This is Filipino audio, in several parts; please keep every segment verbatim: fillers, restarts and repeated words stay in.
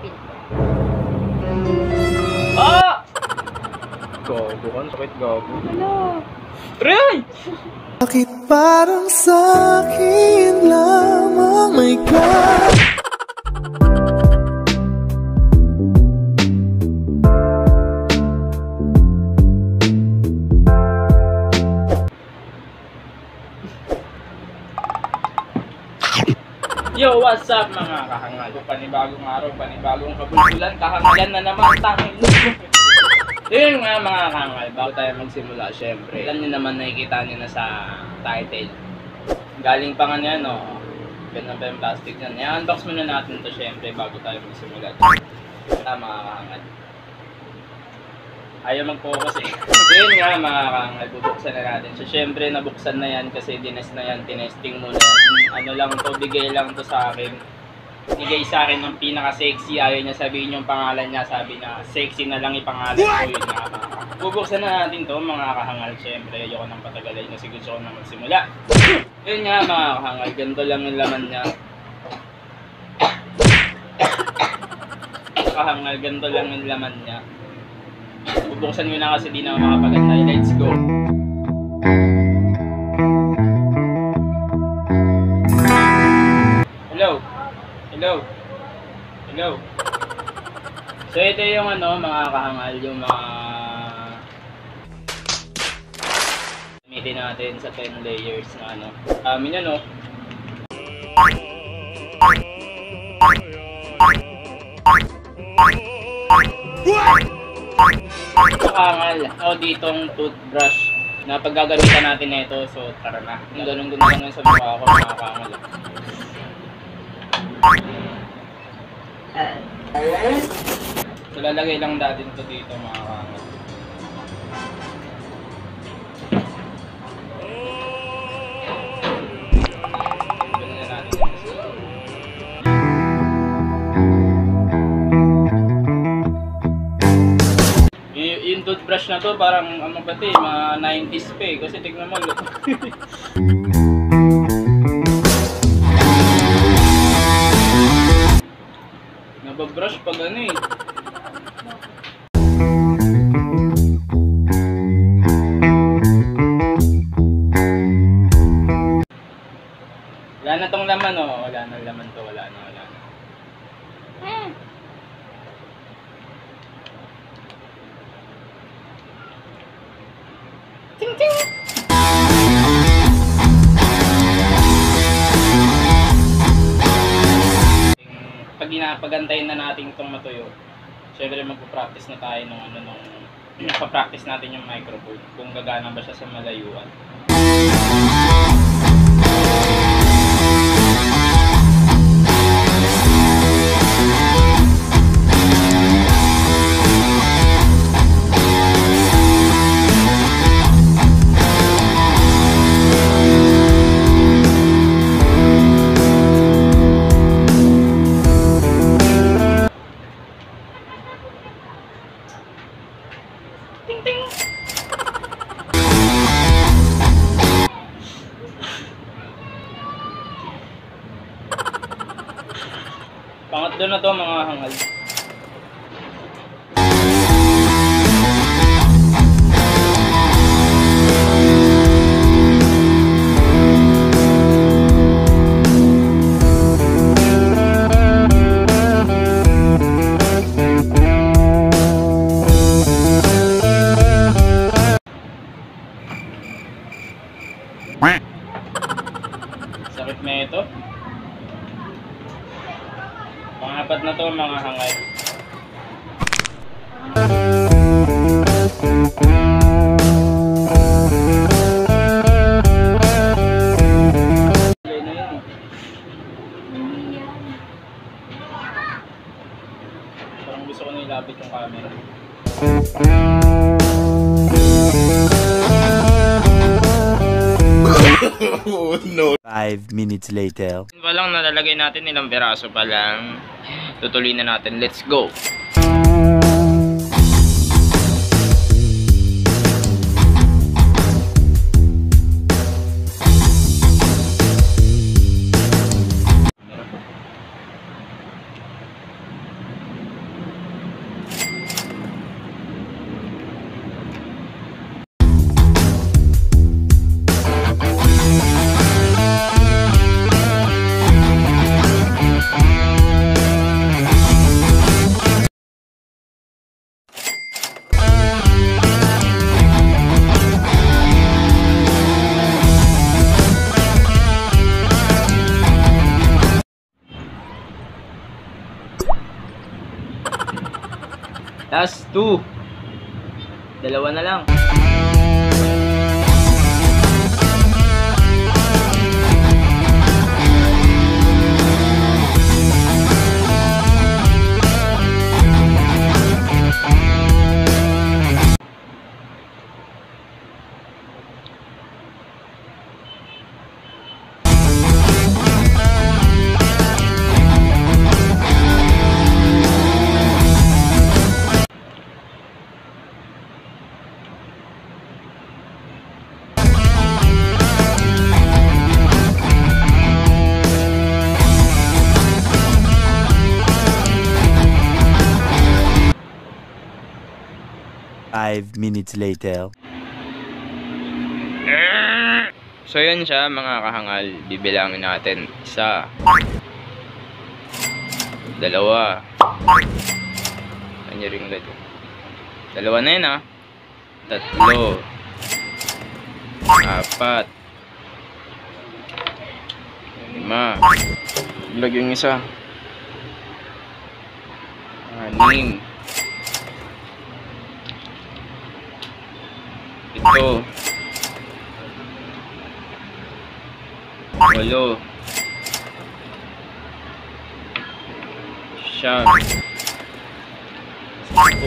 pinto. Ah! Gago kan, sakit gago. Ano? Ray! Bakit parang sa'kin lamang, my God? Yo, what's up mga kahangal? Panibagong araw, panibagong kabulbulan, kahangalan na naman, tangin. Yun nga mga kahangal, bago tayo magsimula, syempre. Alam nyo naman, nakikita nyo na sa title. Galing pa nga yan, no? Ganun pa yung plastic yan. I-unbox muna natin to syempre bago tayo magsimula. Ito mga kahangal. Ayaw mag-focus eh. Yun nga mga kahangal, bubuksan na natin. So syempre nabuksan na yan kasi dines na yan, tinesting muna yan. Ano lang to, bigay lang to sa akin. Bigay sa akin ng pinaka-sexy. Ayaw niya sabihin yung pangalan niya. Sabi niya, sexy na lang ipangalan ko. Yun nga mga kahangal. Bubuksan na natin to mga kahangal. Syempre ayoko nang patagalay kasi gusto ko na magsimula. Yun nga mga kahangal, ganito lang yung laman niya. Kahangal, ganito lang yung laman niya. Bubuksan ko na kasi di na makapagantay. Let's go! Hello? Hello? Hello? So ito yung ano mga kahangal, yung mga gamitin natin sa ten layers na ano. Amin yan, no? Kahangal, o ditong toothbrush na paggagamitan natin nito. So tara na. Ganun ganun lang sa mukha ko mga kahangal. So lalagay lang natin ito dito mga kahangal. Ganun na natin. Yung toothbrush na to parang ano ba ito eh, mga nineties pa eh, kasi tignan mo look. Nababrush pag ano eh. Wala na tong laman oh, wala na laman to, wala na, wala na. Hmm. Ting ting. Pag pinapagantayin na natin itong matuyo, syempre magpo-practice na tayo nung ano nung pa-practice natin yung microphone kung gagana ba siya sa malayuan. Pangatlo na to mga hangal. Sakit na ito. Pangapat na to mga hangal. Gaya na yun. Parang gusto ko na ilapit yung camera. Oh no. Five minutes later. Walang nalalagay natin, ilang peraso pa lang. Tutuloy na natin. Let's go! Last two. Dalawa na lang. Five minutes later. So yun siya mga kahangal, bibilangin natin. Isa, dalawa, kanya ring light. Dalawa na yun, ah. Tatlo, apat, lima, ilag yung isa, anim, ito, walo, siyam, sampu.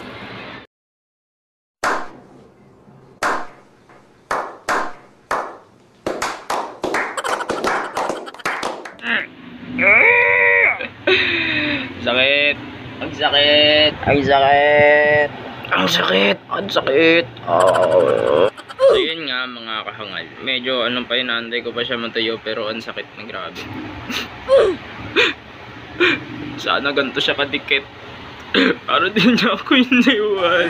Sakit. Ang sakit. Ang sakit. Ang sakit. Ang sakit. Oh. So yun nga mga kahangal. Medyo anong pa yun, naantay ko pa siya matayo pero ang sakit na grabe. Sana ganito siya kadikit. Para din niya ako iniwan.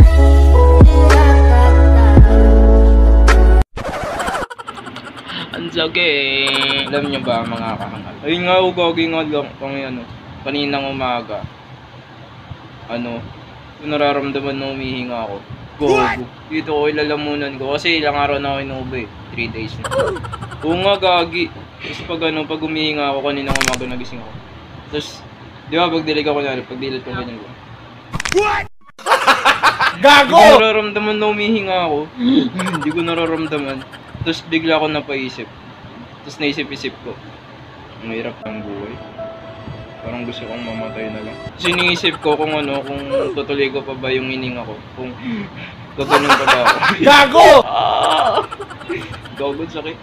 Ang sakit. Alam niyo ba mga kahangal? Ayun nga, ugagi nga lang kung ano, kaninang umaga. Ano, kung nararamdaman na umihinga ako. Gogo. Dito ko ilalamunan ko kasi ilang araw na ako inubo eh. three days na. Oo nga, gagi. Tapos pag ano, pag umihinga ako, kaninang umaga nagising ako. Tapos, di ba pag dilig ako na, pag dilig ko ganyan ko. What? Gago! Hindi ko nararamdaman na umihinga ako. Hindi ko nararamdaman. Tapos bigla ako napaisip. Tapos naisip-isip ko. Ang hirap ng buhay. Parang gusto kong mamatay na lang. Siniisip ko kung ano, kung tutuloy ko pa ba yung hininga ko. Kung gaganon pa ba ako. Gago! Ah! Gago, sakit.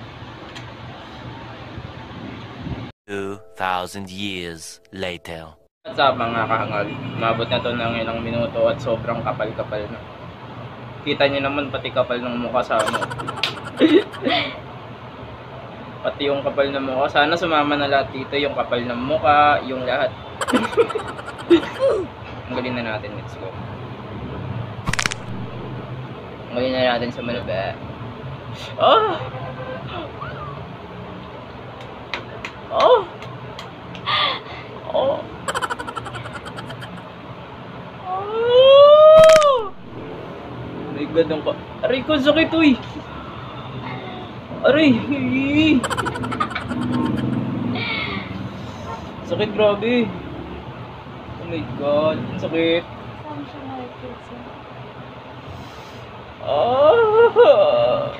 Two thousand years later. What's up mga kahangal? Umabot na to ng ilang minuto at sobrang kapal-kapal na. Kita nyo naman pati kapal ng mukha sa ano. Pati yung kapal ng mukha. Sana sumama na lahat dito. Yung kapal ng mukha, yung lahat. Ang galing na natin. Let's go. Ang galing na natin sa malaba. Oh! Oh! Oh! Oh! My God, ang ka... Aray ko, sakit uy! Aray! Sakit, grabe! Oh my God, ang sakit! Ah!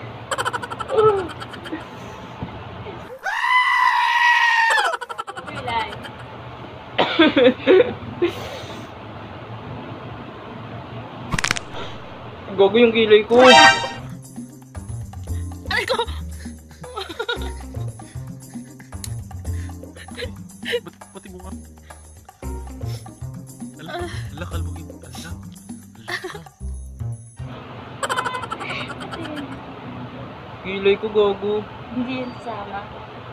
Gago yung kilay ko. Ay ko. Pati mo nga. Ala, kalbugin mo. Ala. Kilay ko, gago. Hindi yun sama.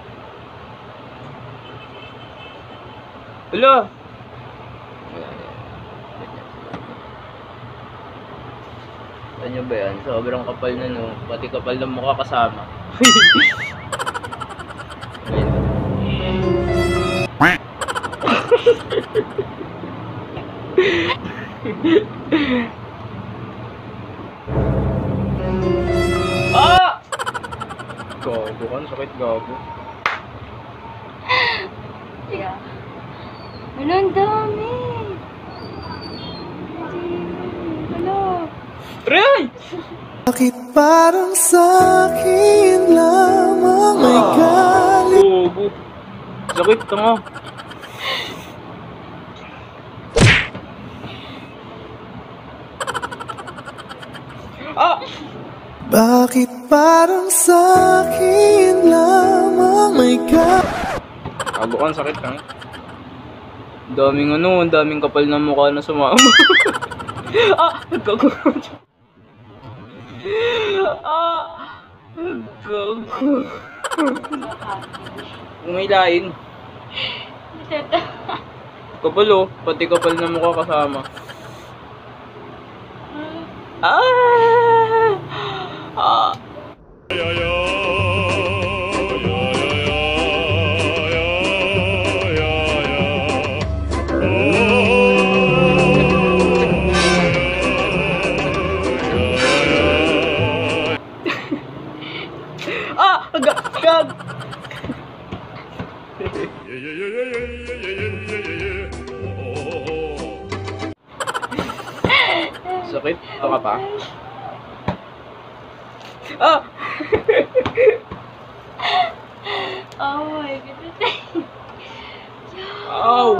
Ala. Ano ba yan? Sobrang kapal na no. Pati kapal ng mukha kasama. Ah! Gago ka, sakit gago. Yeah. Ano, ang dami. Ray! Bakit parang sa'kin lamang may galit? Gogo. Sakit ka nga. Ah! Bakit parang sa'kin lamang may galit? Kabukan, sakit ka nga. Daming ano, ang daming kapal ng mukha na sumama. Ah! Nagkagulo. Ah! Nagkagulo. Umilain. Kapal oh, pati kapal na mukha kasama. Ah! Ah! Ah! Agad! Agad! Sakit? Ito ka pa? Ah! Oh my goodness. Ow!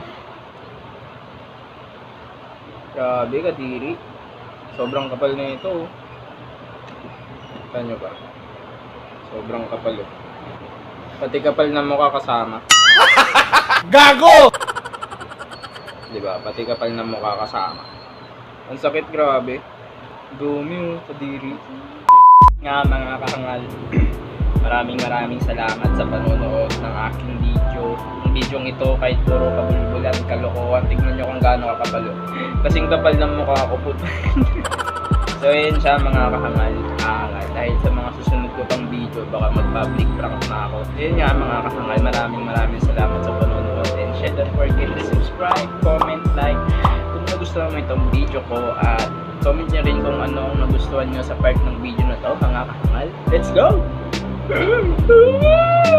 Grabe ka, diri. Sobrang kapal na ito. Oh. Kita nyo ba? Sobrang kapal oh. Pati kapal na mukha kasama. Gago! Diba? Pati kapal na mukha kasama. Ang sakit, grabe. Dumi oh, kadiri. Nga mga kahangal. Maraming maraming salamat sa panonood ng aking video. Ang video ito kahit puro kabulbulan, kalokohan. Tignan nyo kung gaano kakapalo. Kasing kapal ng mukha ko po. So yun siya mga kahangal. Ah, dahil sa mga susunod ko pang video, baka mag-public prank na ako. Yun nga mga kahangal. Maraming maraming salamat sa panonood. And share, don't forget to subscribe, comment, like. Kung nagustuhan mo itong video ko, at comment nyo rin kung ano ang nagustuhan nyo sa part ng video na to mga kahangal. Let's go!